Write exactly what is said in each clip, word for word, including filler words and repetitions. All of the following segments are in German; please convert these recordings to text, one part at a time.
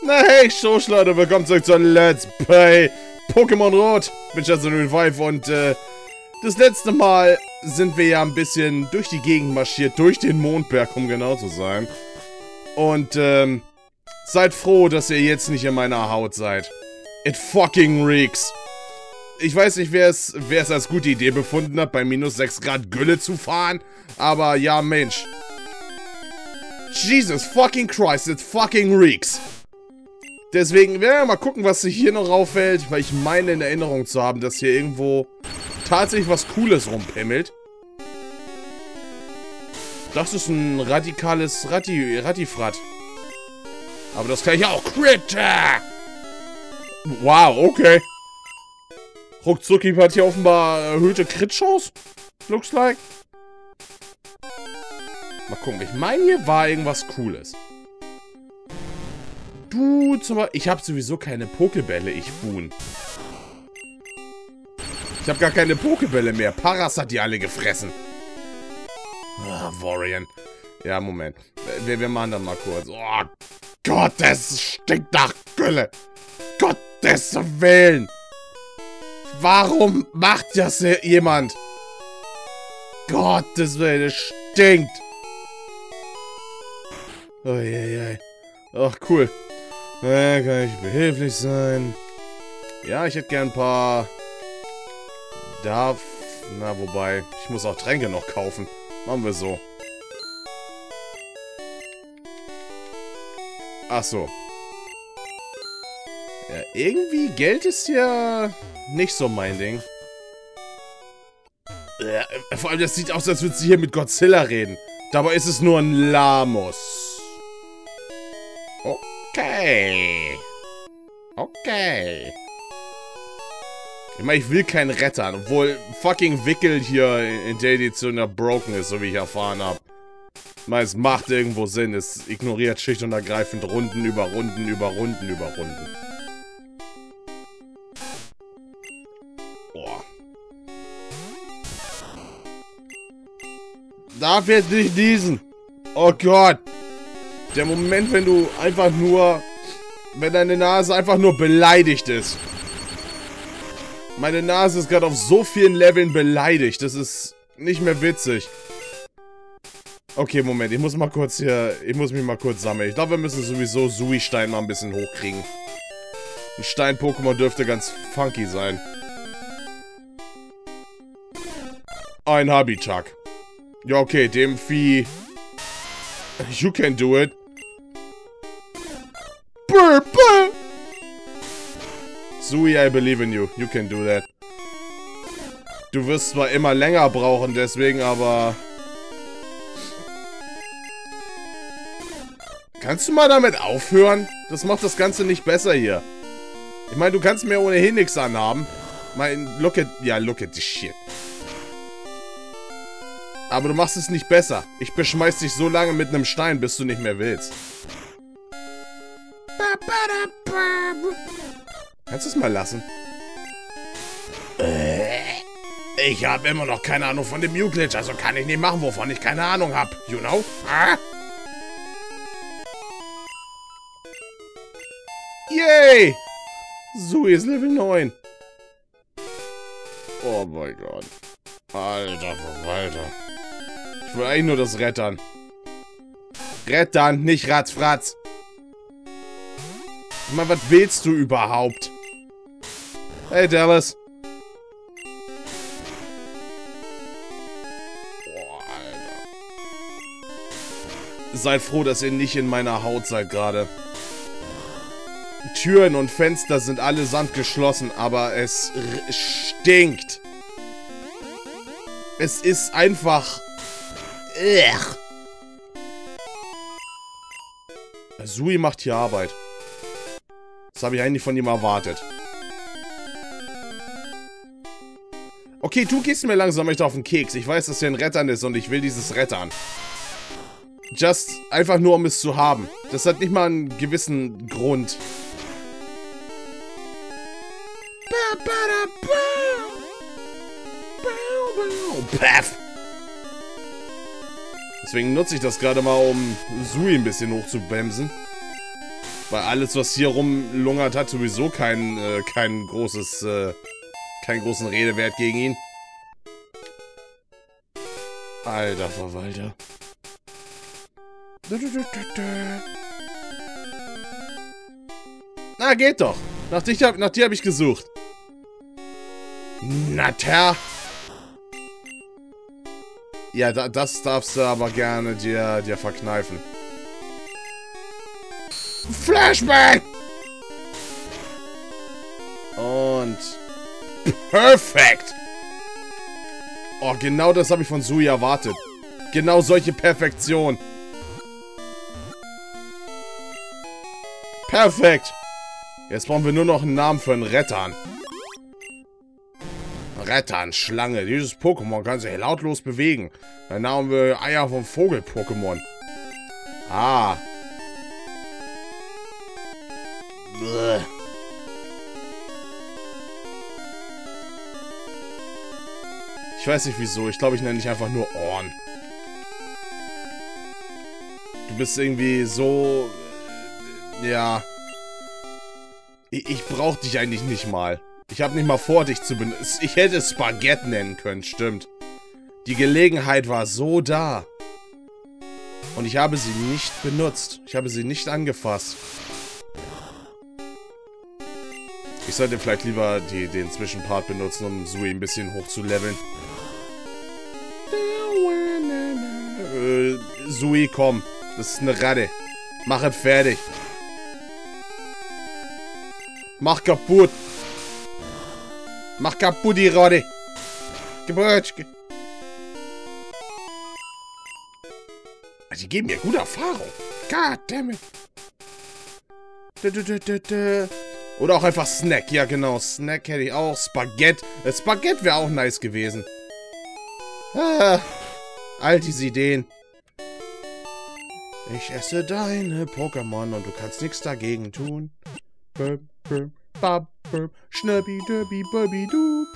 Na hey, Schosch, Leute, willkommen zurück zu Let's Play Pokémon Rot. Ich bin Justin Revive und äh, das letzte Mal sind wir ja ein bisschen durch die Gegend marschiert, durch den Mondberg, um genau zu sein. Und ähm, seid froh, dass ihr jetzt nicht in meiner Haut seid. It fucking reeks. Ich weiß nicht, wer es wer es als gute Idee befunden hat, bei minus sechs Grad Gülle zu fahren, aber ja, Mensch. Jesus fucking Christ, it fucking reeks. Deswegen werden wir mal gucken, was sich hier noch auffällt, weil ich meine in Erinnerung zu haben, dass hier irgendwo tatsächlich was Cooles rumpimmelt. Das ist ein radikales Ratti, Rattifrat. Aber das kann ich auch. Crit! Wow, okay. Ruckzucki hat hier offenbar erhöhte Crit-Chance. Looks like. Mal gucken, ich meine, hier war irgendwas Cooles. Du zum Beispiel. Ich habe sowieso keine Pokebälle, ich Huhn. Ich habe gar keine Pokebälle mehr. Paras hat die alle gefressen. Ah, Warrior. Ja, Moment. Wir, wir machen das mal kurz. Oh Gott, das stinkt nach Gülle. Gottes Willen. Warum macht das jemand? Gottes Willen, es stinkt. Oh, je, je. Ach, cool. Na, kann ich behilflich sein? Ja, ich hätte gern ein paar... Darf... Na, wobei, ich muss auch Tränke noch kaufen. Machen wir so. Ach so. Ja, irgendwie Geld ist ja nicht so mein Ding. Ja, vor allem, das sieht aus, als würde sie hier mit Godzilla reden. Dabei ist es nur ein Lamus. Okay. Okay. Ich meine, ich will keinen Rettern, obwohl fucking Wickel hier in der Edition ja broken ist, so wie ich erfahren habe. Ich meine, es macht irgendwo Sinn. Es ignoriert schlicht und ergreifend Runden über Runden über Runden über Runden. Boah. Darf jetzt nicht niesen. Oh Gott. Der Moment, wenn du einfach nur... Wenn deine Nase einfach nur beleidigt ist. Meine Nase ist gerade auf so vielen Leveln beleidigt. Das ist nicht mehr witzig. Okay, Moment. Ich muss mal kurz hier... Ich muss mich mal kurz sammeln. Ich glaube, wir müssen sowieso Sui-Stein mal ein bisschen hochkriegen. Ein Stein-Pokémon dürfte ganz funky sein. Ein Habitak. Ja, okay. Dem Vieh... You can do it. Burr, burr. Sui, I believe in you. You can do that. Du wirst zwar immer länger brauchen, deswegen, aber... Kannst du mal damit aufhören? Das macht das Ganze nicht besser hier. Ich meine, du kannst mir ohnehin nichts anhaben. Mein, look at... Ja, look at this shit. Aber du machst es nicht besser. Ich beschmeiß dich so lange mit einem Stein, bis du nicht mehr willst. Kannst du es mal lassen? Ich habe immer noch keine Ahnung von dem Mew-Glitch, also kann ich nicht machen, wovon ich keine Ahnung habe. You know? Ah? Yay! Sui ist Level neun. Oh mein Gott. Alter Verwalter. Ich will eigentlich nur das Rettern. Rettern, nicht Ratzfratz. Ich meine, was willst du überhaupt? Hey, Dallas. Boah, Alter. Seid froh, dass ihr nicht in meiner Haut seid gerade. Türen und Fenster sind allesamt geschlossen, aber es stinkt. Es ist einfach... Ugh. Sui macht hier Arbeit. Das habe ich eigentlich von ihm erwartet. Okay, du gehst mir langsam echt auf den Keks. Ich weiß, dass er ein Rettern ist und ich will dieses Rettern. Just einfach nur, um es zu haben. Das hat nicht mal einen gewissen Grund. Paff. Deswegen nutze ich das gerade mal, um Sui ein bisschen hochzubremsen. Weil alles, was hier rumlungert, hat sowieso kein, äh, kein großes, äh, keinen großen Redewert gegen ihn. Alter Verwalter. Na, geht doch. Nach, dich, nach dir habe ich gesucht. Na, Ter. Ja, da, das darfst du aber gerne dir, dir verkneifen. Flashback! Und... Perfekt! Oh, genau das habe ich von Sui erwartet. Genau solche Perfektion. Perfekt! Jetzt brauchen wir nur noch einen Namen für einen Rettern. Rettern, Schlange. Dieses Pokémon kann sich lautlos bewegen. Dann nahmen wir Eier vom Vogel-Pokémon. Ah. Bäh. Ich weiß nicht wieso. Ich glaube, ich nenne dich einfach nur Orn. Du bist irgendwie so... Ja... Ich, ich brauche dich eigentlich nicht mal. Ich habe nicht mal vor, dich zu benutzen. Ich hätte Spaghetti nennen können, stimmt. Die Gelegenheit war so da. Und ich habe sie nicht benutzt. Ich habe sie nicht angefasst. Ich sollte vielleicht lieber die, den Zwischenpart benutzen, um Sui ein bisschen hoch zu leveln. Äh, Sui, komm. Das ist eine Ratte. Mach es fertig. Mach kaputt. Mach kaputt die Ratte. Gebrötsch. Die geben mir gute Erfahrung. God damn it. Oder auch einfach Snack. Ja, genau. Snack hätte ich auch. Spaghetti. Das Spaghetti wäre auch nice gewesen. Ah, all diese Ideen. Ich esse deine Pokémon und du kannst nichts dagegen tun. Burp, burp, bab, burp, schnöppi, döppi, böbbi, du.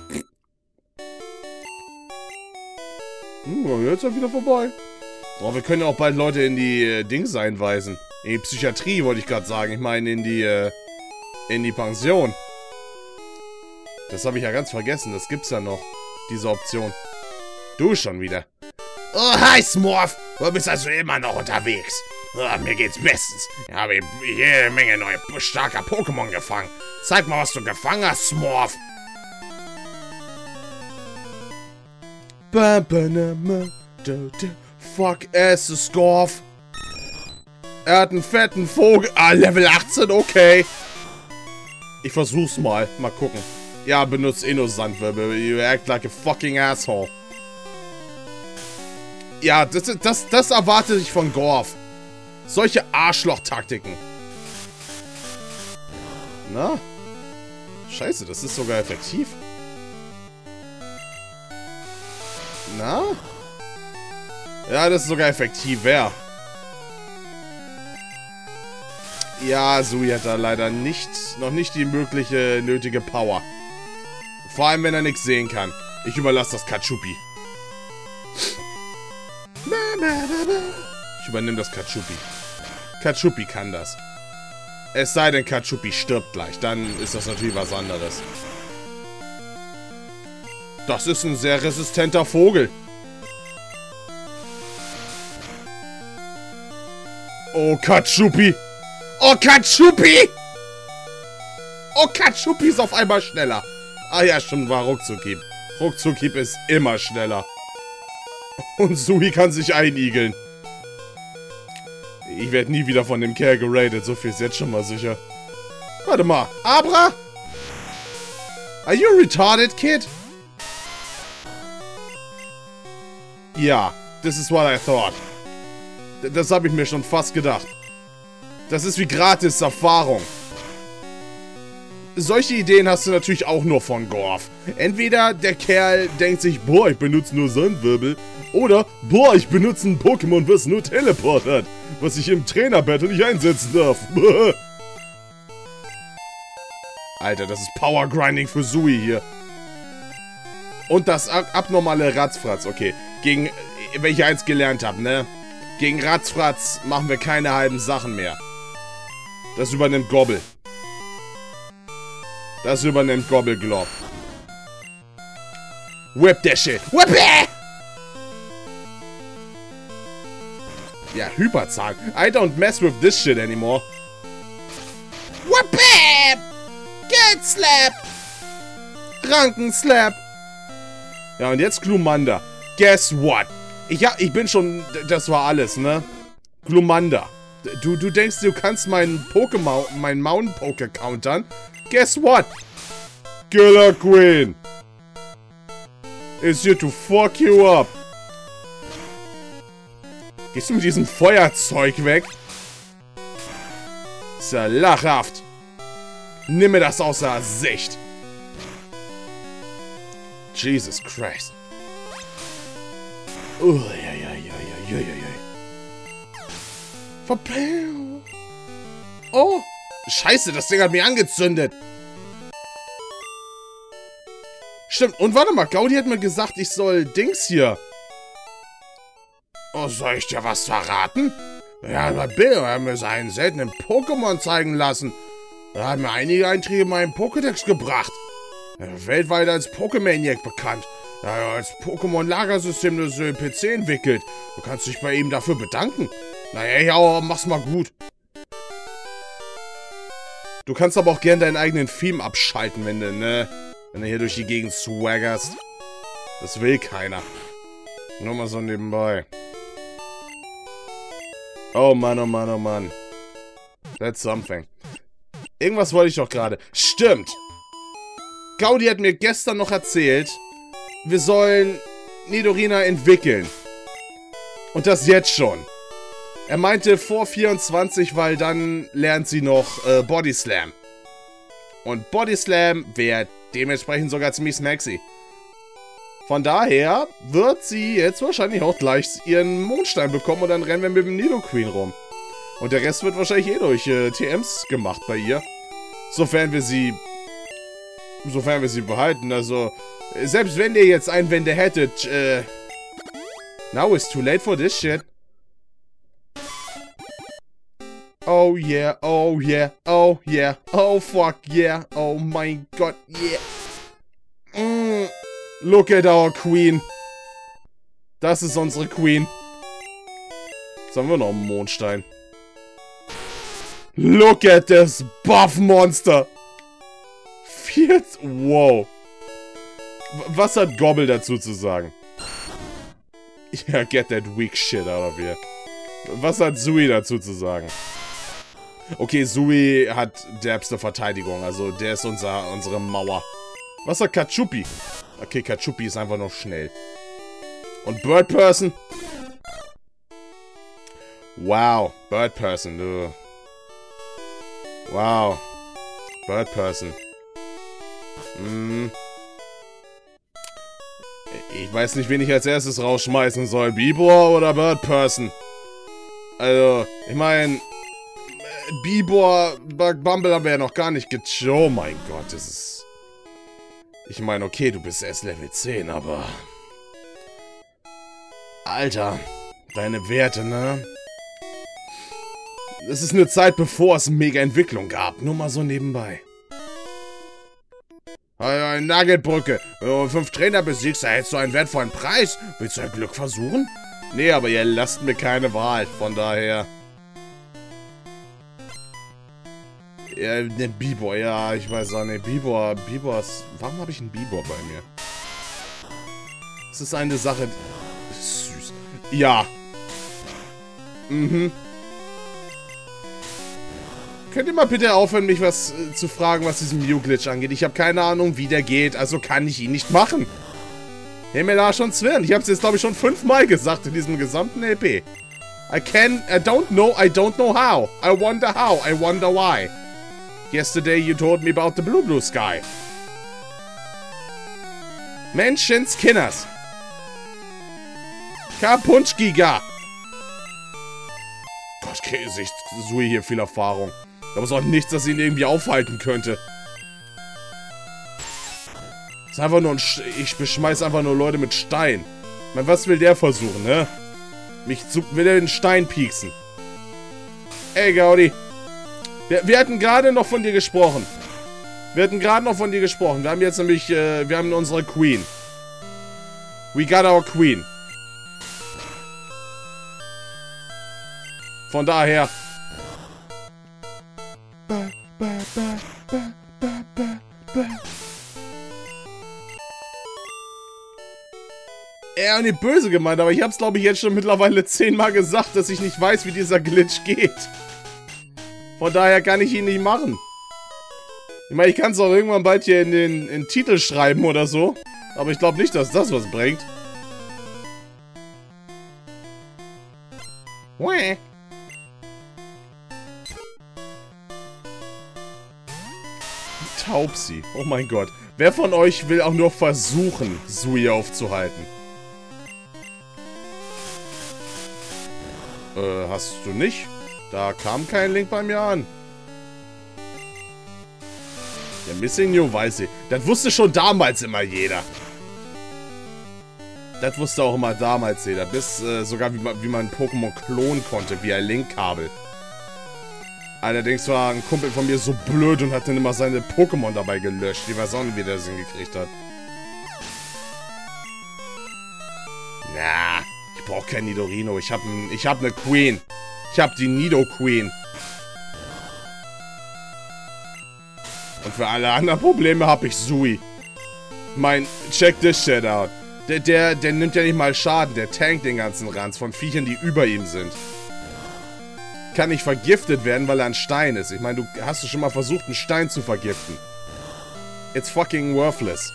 Hm, jetzt ist er wieder vorbei. Oh, wir können ja auch bald Leute in die äh, Dings einweisen. In die Psychiatrie, wollte ich gerade sagen. Ich meine, in die, äh, in die Pension. Das habe ich ja ganz vergessen. Das gibt's ja noch. Diese Option. Du schon wieder. Oh, hi, Smurf. Du bist also immer noch unterwegs. Oh, mir geht's bestens. Ich habe jede Menge neue starker Pokémon gefangen. Zeig mal, was du gefangen hast, Smurf. Fuck ass, Scorf. Er hat einen fetten Vogel. Ah, Level achtzehn, okay. Ich versuch's mal. Mal gucken. Ja, benutzt eh nur Sandwirbel. You act like a fucking asshole. Ja, das, das, das erwarte ich von Gorf. Solche Arschloch-Taktiken. Na? Scheiße, das ist sogar effektiv. Na? Ja, das ist sogar effektiver. Ja, Sui hat da leider nicht, noch nicht die mögliche, nötige Power. Vor allem, wenn er nichts sehen kann. Ich überlasse das Katschupi. Ich übernehme das Katschupi. Katschupi kann das. Es sei denn, Katschupi stirbt gleich. Dann ist das natürlich was anderes. Das ist ein sehr resistenter Vogel. Oh, Katschupi. Oh, Katschupi. Oh, Katschupi ist auf einmal schneller. Ah ja, stimmt, war Ruckzuckhieb. Ruckzuckhieb ist immer schneller. Und Sui kann sich einigeln. Ich werde nie wieder von dem Kerl geradet. So viel ist jetzt schon mal sicher. Warte mal. Abra? Are you retarded, kid? Ja, this is what I thought. D- das habe ich mir schon fast gedacht. Das ist wie gratis Erfahrung. Solche Ideen hast du natürlich auch nur von Gorf. Entweder der Kerl denkt sich, boah, ich benutze nur Sandwirbel. Oder, boah, ich benutze ein Pokémon, was nur Teleport hat. Was ich im Trainer-Battle nicht einsetzen darf. Alter, das ist Power-Grinding für Sui hier. Und das ab abnormale Ratzfratz, okay. Gegen, wenn ich eins gelernt habe, ne? Gegen Ratzfratz machen wir keine halben Sachen mehr. Das übernimmt Gobble. Das übernimmt Gobble, glaub. Whip der Shit. Whip it! Ja, Hyperzahn. I don't mess with this shit anymore. Whip it! Get slap! Krankenslap! Ja, und jetzt Glumanda. Guess what? Ich, ja, ich bin schon... Das war alles, ne? Glumanda. Du, du denkst, du kannst meinen Pokémon... meinen Mount-Poke countern? Guess what? Killer Queen! Is here to fuck you up. Gehst du mit diesem Feuerzeug weg? Ist ja lachhaft. Nimm mir das außer Sicht. Jesus Christ. Oh, ja, ja, ja, ja, ja, ja, ja. Verpell. Oh. Scheiße, das Ding hat mich angezündet. Stimmt. Und warte mal, Gaudi hat mir gesagt, ich soll Dings hier. Oh, soll ich dir was verraten? Ja, bei Bill hat mir seinen seltenen Pokémon zeigen lassen. Er hat mir einige Einträge in meinen Pokédex gebracht. Er ist weltweit als Pokémaniac bekannt. Er hat als Pokémon-Lagersystem das P C entwickelt. Du kannst dich bei ihm dafür bedanken. Naja, ja, mach's mal gut. Du kannst aber auch gern deinen eigenen Theme abschalten, wenn du, ne? Wenn du hier durch die Gegend swaggerst. Das will keiner. Nur mal so nebenbei. Oh Mann, oh Mann, oh Mann. That's something. Irgendwas wollte ich doch gerade. Stimmt. Gaudi hat mir gestern noch erzählt, wir sollen Nidorina entwickeln. Und das jetzt schon. Er meinte vor vierundzwanzig, weil dann lernt sie noch äh, Body Slam. Und Body Slam wäre dementsprechend sogar ziemlich smaxy. Von daher wird sie jetzt wahrscheinlich auch gleich ihren Mondstein bekommen und dann rennen wir mit dem Nidoqueen rum. Und der Rest wird wahrscheinlich eh durch äh, T Ms gemacht bei ihr. Sofern wir sie... Sofern wir sie behalten, also... Selbst wenn ihr jetzt Einwände hättet, äh... Now it's too late for this shit. Oh yeah, oh yeah, oh yeah, oh fuck yeah, oh mein Gott, yeah. Mm. Look at our Queen. Das ist unsere Queen. Jetzt haben wir noch einen Mondstein. Look at this Buff Monster. Vierz. Wow. Was hat Gobble dazu zu sagen? Ja, get that weak shit out of here. Was hat Sui dazu zu sagen? Okay, Sui hat derbste Verteidigung. Also der ist unser, unsere Mauer. Was hat Kachupi? Okay, Kachupi ist einfach noch schnell. Und Bird Person? Wow, Bird Person, du. Wow. Bird Person. Hm. Ich weiß nicht, wen ich als erstes rausschmeißen soll. Bibor oder Bird Person? Also, ich meine... Bibor, Bumble haben wir ja noch gar nicht gech... Oh mein Gott, das ist... Ich meine, okay, du bist erst Level zehn, aber... Alter, deine Werte, ne? Es ist eine Zeit, bevor es Mega-Entwicklung gab. Nur mal so nebenbei. Hey, Nuggetbrücke. Wenn du fünf Trainer besiegst, erhältst du einen wertvollen Preis. Willst du ein Glück versuchen? Nee, aber ihr lasst mir keine Wahl. Von daher... Ja, ne, Bibor, ja, ich weiß auch nicht. Bibor, Bibor ist... Warum habe ich einen Bibor bei mir? Das ist eine Sache... Süß. Ja. Mhm. Könnt ihr mal bitte aufhören, mich was äh, zu fragen, was diesen Mew-Glitch angeht? Ich habe keine Ahnung, wie der geht, also kann ich ihn nicht machen. Himmel, da schon Zwirn. Ich habe es jetzt, glaube ich, schon fünfmal gesagt in diesem gesamten L P. I can... I don't know, I don't know how. I wonder how, I wonder why. Yesterday you told me about the blue blue sky. Menschens Kinders. Kapunschgiga. Gott, ich Sui hier viel Erfahrung. Da ist auch nichts, das ihn irgendwie aufhalten könnte. Das ist einfach nur ein... Sch ich beschmeiß einfach nur Leute mit Stein. Ich meine, was will der versuchen, ne? Mich zu... Will er den Stein pieksen? Ey, Gaudi. Wir, wir hatten gerade noch von dir gesprochen. Wir hatten gerade noch von dir gesprochen. Wir haben jetzt nämlich, äh, wir haben unsere Queen. We got our Queen. Von daher. Ba, ba, ba, ba, ba, ba, ba. Eher nicht böse gemeint, aber ich hab's, glaube ich, jetzt schon mittlerweile zehnmal gesagt, dass ich nicht weiß, wie dieser Glitch geht. Von daher kann ich ihn nicht machen. Ich meine, ich kann es auch irgendwann bald hier in den, in den Titel schreiben oder so. Aber ich glaube nicht, dass das was bringt. Wäh. Taubsi. Oh mein Gott. Wer von euch will auch nur versuchen, Sui aufzuhalten? Äh, hast du nicht? Da kam kein Link bei mir an. Der Missing You weiß ich. Das wusste schon damals immer jeder. Das wusste auch immer damals jeder. Bis äh, sogar wie man, wie man Pokémon klonen konnte, via Link-Kabel. Allerdings war ein Kumpel von mir so blöd und hat dann immer seine Pokémon dabei gelöscht. Die weiß auch nicht, wie der das hingekriegt hat. Na, ich brauche kein Nidorino. Ich habe ich hab eine Queen. Ich habe die Nido Queen. Und für alle anderen Probleme habe ich Sui. Mein, check this shit out. Der, der, der nimmt ja nicht mal Schaden. Der tankt den ganzen Ranz von Viechern, die über ihm sind. Kann nicht vergiftet werden, weil er ein Stein ist. Ich meine, du hast du schon mal versucht, einen Stein zu vergiften. It's fucking worthless.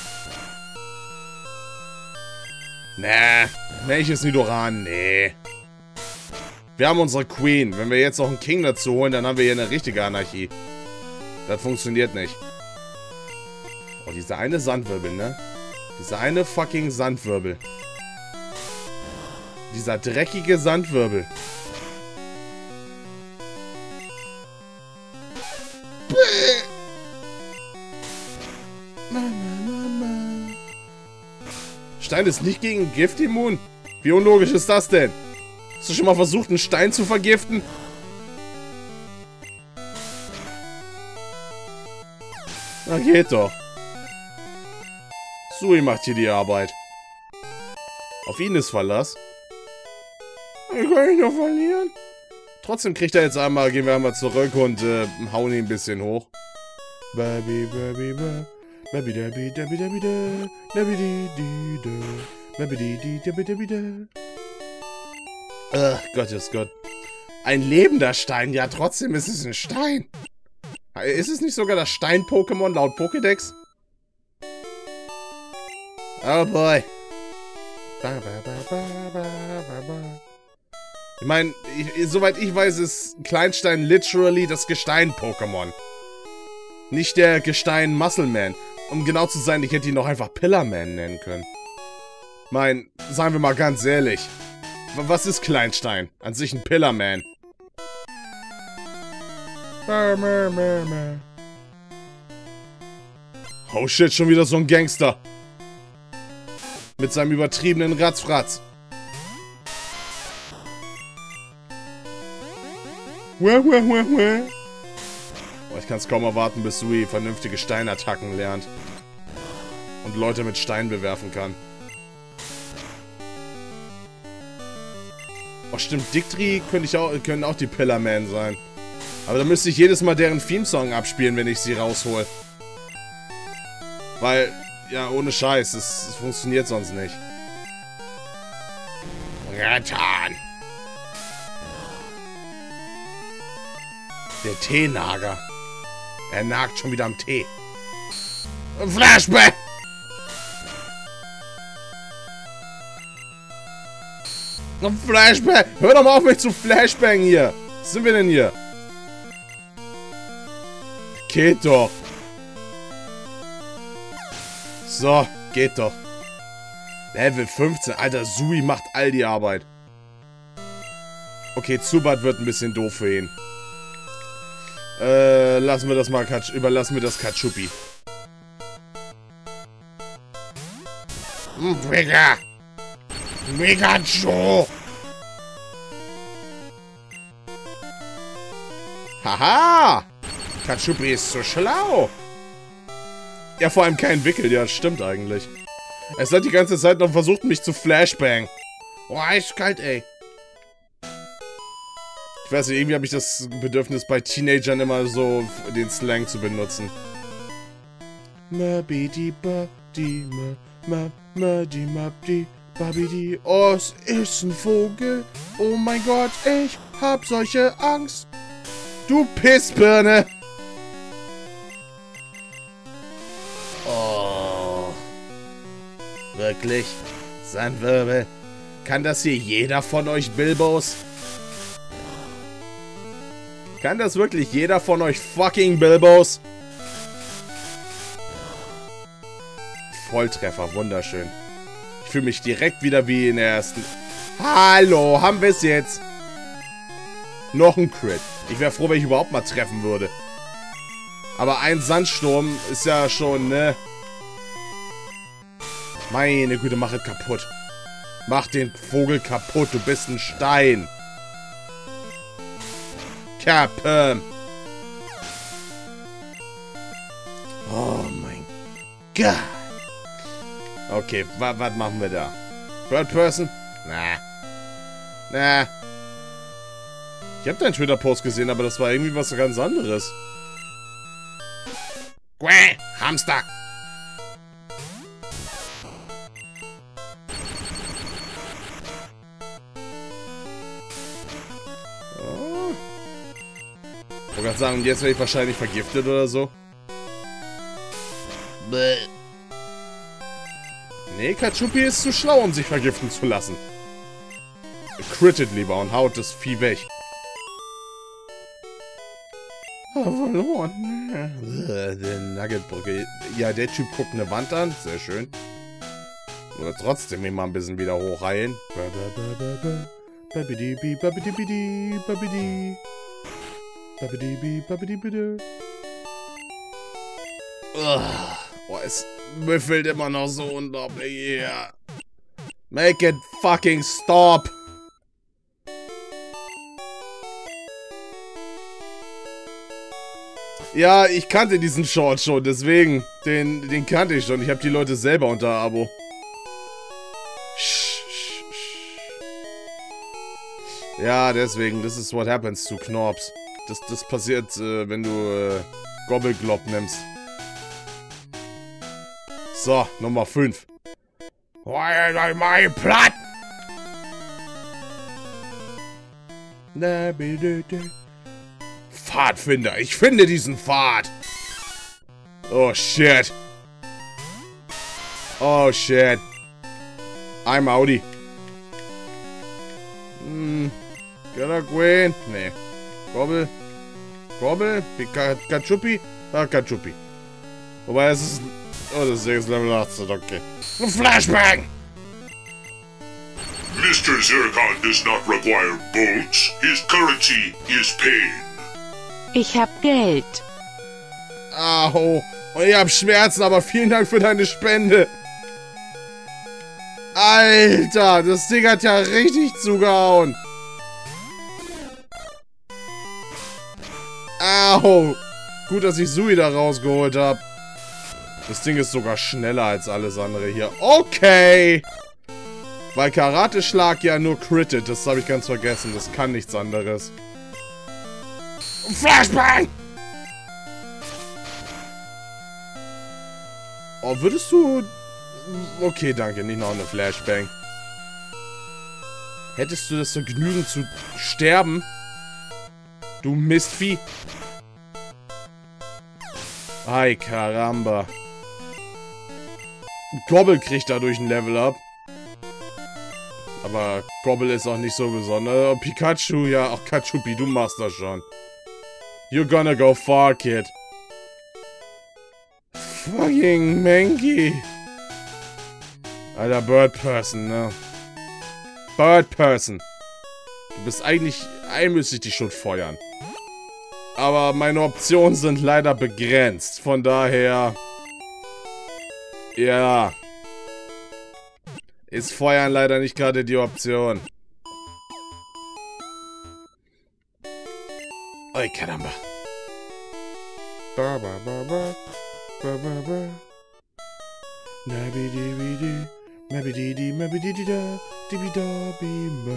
Nee. Welches Nidoran? Nee. Wir haben unsere Queen. Wenn wir jetzt noch einen King dazu holen, dann haben wir hier eine richtige Anarchie. Das funktioniert nicht. Oh, dieser eine Sandwirbel, ne? Dieser eine fucking Sandwirbel. Dieser dreckige Sandwirbel. Stein ist nicht gegen Gift immun. Wie unlogisch ist das denn? Hast du schon mal versucht, einen Stein zu vergiften? Na geht doch. Sui macht hier die Arbeit. Auf ihn ist Verlass. Ich kann ihn noch verlieren. Trotzdem kriegt er jetzt einmal, gehen wir einmal zurück und äh, hauen ihn ein bisschen hoch. Baby, baby, baby. Baby, baby, baby, baby, baby, baby, baby, baby. Ach, Gott ist Gott. Ein lebender Stein. Ja, trotzdem ist es ein Stein. Ist es nicht sogar das Stein-Pokémon laut Pokédex? Oh boy. Ich meine, soweit ich weiß, ist Kleinstein literally das Gestein-Pokémon. Nicht der Gestein-Muscle-Man. Um genau zu sein, ich hätte ihn noch einfach Pillarman nennen können. Mein, sagen wir mal ganz ehrlich. Was ist Kleinstein? An sich ein Pillarman. Oh shit, schon wieder so ein Gangster. Mit seinem übertriebenen Ratzfratz. Oh, ich kann es kaum erwarten, bis Sui vernünftige Steinattacken lernt. Und Leute mit Stein bewerfen kann. Oh stimmt, Dictri könnte ich auch, können auch die Pillarman sein. Aber da müsste ich jedes Mal deren Theme-Song abspielen, wenn ich sie raushol. Weil, ja, ohne Scheiß, es, es funktioniert sonst nicht. Rattan! Der Teenager. Er nagt schon wieder am Tee. Flashback! Flashback! Hör doch mal auf, mich zu Flashbang hier! Was sind wir denn hier? Geht doch! So, geht doch. Level fünfzehn. Alter, Sui macht all die Arbeit. Okay, Zubat wird ein bisschen doof für ihn. Äh, lassen wir das mal, überlassen wir das Katschupi. Mega! Megacho! Haha! Katschupi ist so schlau. Ja, vor allem kein Wickel. Ja, das stimmt eigentlich. Es hat die ganze Zeit noch versucht, mich zu flashbang. Oh, eiskalt, ey. Ich weiß nicht, irgendwie habe ich das Bedürfnis bei Teenagern immer so den Slang zu benutzen. Oh, es ist ein Vogel. Oh mein Gott, ich hab solche Angst. Du Pissbirne. Oh. Wirklich? Sandwirbel? Kann das hier jeder von euch Bilbos? Kann das wirklich jeder von euch fucking Bilbos? Volltreffer, wunderschön. Ich fühle mich direkt wieder wie in der ersten... Hallo, haben wir es jetzt? Noch ein Crit. Ich wäre froh, wenn ich überhaupt mal treffen würde. Aber ein Sandsturm ist ja schon, ne? Meine Güte, mach es kaputt. Mach den Vogel kaputt, du bist ein Stein. Kappe. Oh mein Gott. Okay, was machen wir da? Bird Person? Na. Na. Ich habe deinen Twitter-Post gesehen, aber das war irgendwie was ganz anderes. Quäh, Hamster. Oh. Ich wollte gerade sagen, jetzt werde ich wahrscheinlich vergiftet oder so. Bäh. Nee, Katschupi ist zu schlau, um sich vergiften zu lassen. Crittet lieber und haut das Vieh weg. Oh, verloren. Der Nuggetbrücke. Ja, der Typ guckt eine Wand an. Sehr schön. Oder trotzdem immer ein bisschen wieder hochheilen. Oh, es müffelt immer noch so unglaublich. Yeah. Make it fucking stop. Ja, ich kannte diesen Short schon, deswegen. Den, den kannte ich schon. Ich habe die Leute selber unter Abo. Ja, deswegen. This is what happens to Knorps. Das, das passiert, äh, wenn du äh, Gobbleglob nimmst. So, Nummer fünf. Mein Platt! Pfadfinder, ich finde diesen Pfad. Oh shit. Oh shit. I'm outie. Hm. Gonna Queen? Nee. Gobble. Gobble? Katschupi? Ah, Katschupi. Wobei es ist. Oh, das ist Level achtzehn, okay. Flashbang! Mister Zircon does not require bolts. His currency is pain. Ich hab Geld. Au. Und ich hab Schmerzen, aber vielen Dank für deine Spende. Alter, das Ding hat ja richtig zugehauen. Au. Gut, dass ich Sui da rausgeholt habe. Das Ding ist sogar schneller als alles andere hier. Okay. Weil Karate-Schlag ja nur crittet. Das habe ich ganz vergessen. Das kann nichts anderes. Flashbang! Oh, würdest du... Okay, danke. Nicht noch eine Flashbang. Hättest du das Vergnügen zu sterben? Du Mistvieh. Ay, Karamba. Gobble kriegt dadurch ein Level Up. Aber Gobble ist auch nicht so besonders. Oh, Pikachu, ja, auch Katschupi, du machst das schon. You're gonna go far, kid. Fucking Mankey. Alter, Bird Person, ne? Bird Person. Du bist eigentlich... Eigentlich müsste ich dich schon feuern. Aber meine Optionen sind leider begrenzt. Von daher... Ja. Ist Feuern leider nicht gerade die Option. Oi, caramba. Ba, ba, ba, ba. Ba, ba, ba. Nabidi-bidi. Mabidi-di, mabidi-di-da. Dibi-da-bi-ma.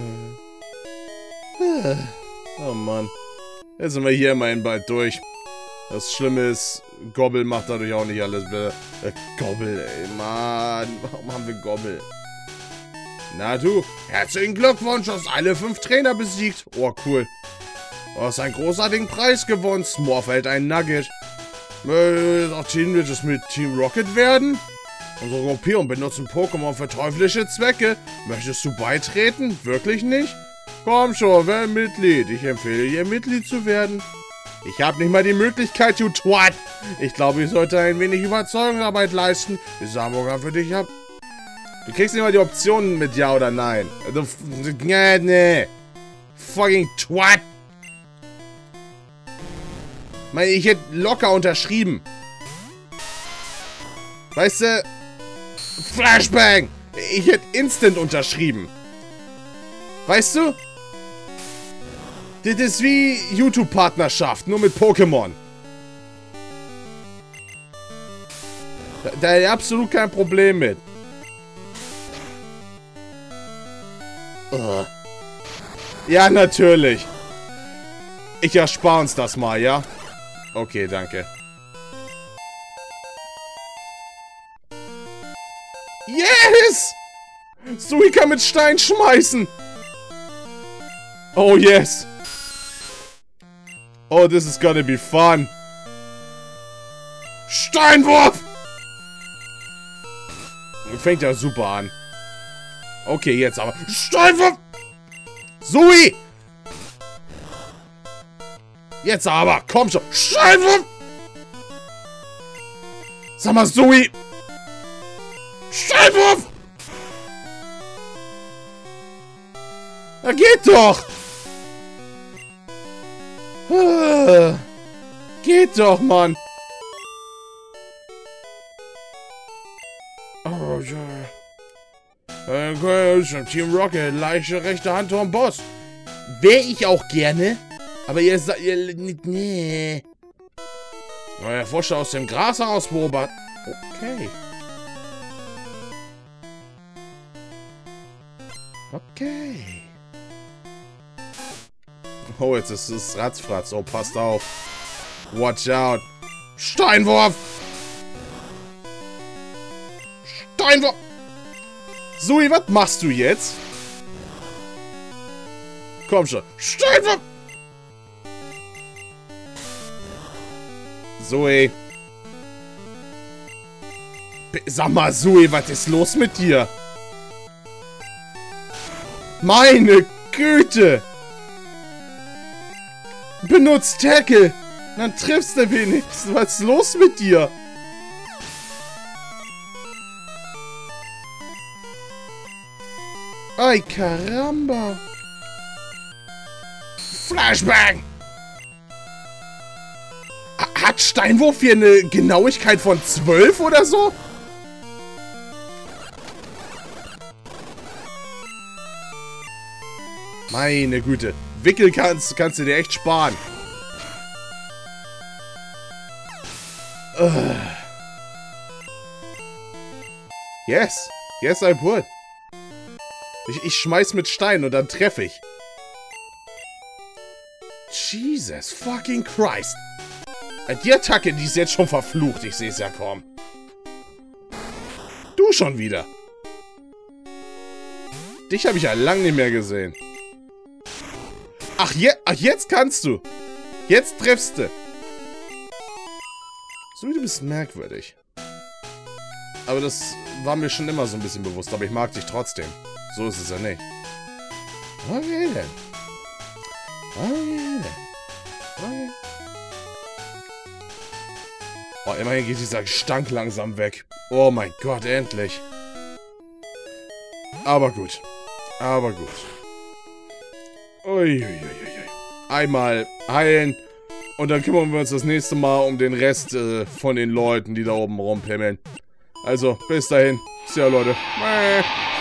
Oh Mann. Jetzt sind wir hier immerhin bald durch. Das Schlimme ist, Gobbel macht dadurch auch nicht alles besser. Äh, Gobbel, ey, Mann. Warum haben wir Gobbel? Na du, herzlichen Glückwunsch, du hast alle fünf Trainer besiegt. Oh, cool. Du hast einen großartigen Preis gewonnen. Smurf hält ein Nugget. Äh, auch Team wird es mit Team Rocket werden? Unsere Gruppierung benutzen Pokémon für teuflische Zwecke. Möchtest du beitreten? Wirklich nicht? Komm schon, werde Mitglied. Ich empfehle dir, Mitglied zu werden. Ich habe nicht mal die Möglichkeit, du Twat. Ich glaube, ich sollte ein wenig Überzeugungsarbeit leisten, bis Hamburger für dich hab. Du kriegst nicht mal die Optionen mit Ja oder Nein. Du, nee, nee. Fucking Twat. Ich meine, ich hätte locker unterschrieben. Weißt du? Flashbang. Ich hätte instant unterschrieben. Weißt du? Das ist wie YouTube-Partnerschaft, nur mit Pokémon. Da, da hätte ich absolut kein Problem mit. Uh. Ja, natürlich. Ich erspare uns das mal, ja? Okay, danke. Yes! Sui kann mit Stein schmeißen. Oh, yes. Oh, this is gonna be fun. Steinwurf! Fängt ja super an. Okay, jetzt aber. Steinwurf! Sui! Jetzt aber. Komm schon. Steinwurf! Sag mal, Sui! Steinwurf! Na, geht doch! Geht doch, Mann! Oh, ja. Äh, Team Rocket, leichte rechte Hand vom Boss. Wäre ich auch gerne, aber ihr seid... Nee. Neuer Forscher aus dem Gras heraus beobachten. Okay. Okay. Oh, jetzt ist es Ratzfratz. Oh, passt auf. Watch out. Steinwurf! Steinwurf! Sui, was machst du jetzt? Komm schon. Steinwurf! Sui. Sag mal, Sui, was ist los mit dir? Meine Güte! Benutzt Tackle! Dann triffst du wenigstens. Was ist los mit dir? Ay, caramba! Flashbang! Hat Steinwurf hier eine Genauigkeit von zwölf oder so? Meine Güte. Wickel kannst, kannst du dir echt sparen. Uh. Yes. Yes, I would. Ich, ich schmeiß mit Stein und dann treffe ich. Jesus fucking Christ. Die Attacke, die ist jetzt schon verflucht. Ich sehe es ja kaum. Du schon wieder. Dich habe ich ja lange nicht mehr gesehen. Ach, je Ach, jetzt kannst du. Jetzt treffst du. So, du bist merkwürdig. Aber das war mir schon immer so ein bisschen bewusst. Aber ich mag dich trotzdem. So ist es ja nicht. Okay, dann. Okay, dann. Okay. Oh, immerhin geht dieser Gestank langsam weg. Oh mein Gott, endlich. Aber gut. Aber gut. Uiuiuiui. Einmal heilen. Und dann kümmern wir uns das nächste Mal um den Rest äh, von den Leuten, die da oben rumpimmeln. Also, bis dahin. Tja, Leute. Bye.